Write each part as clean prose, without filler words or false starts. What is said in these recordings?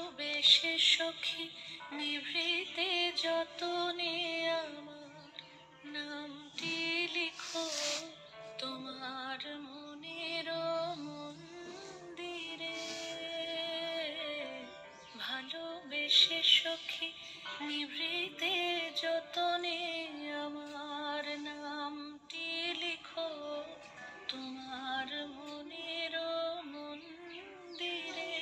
ভালোবেসে সখী নিভৃতে যতনে আমার নামটি লিখো তোমার মনের মন্দিরে। ভালোবেসে সখী নিভৃতে যতনে আমার নামটি লিখো তোমার মনের মন্দিরে।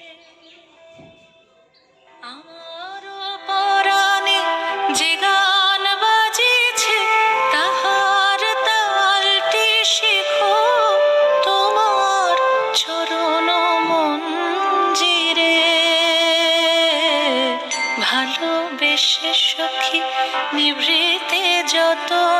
আমার পরাণে যে গান বাজিছে তাহার তালটি শিখো তোমার চরণ মঞ্জিরে। ভালোবেসে সখী নিভৃতে যত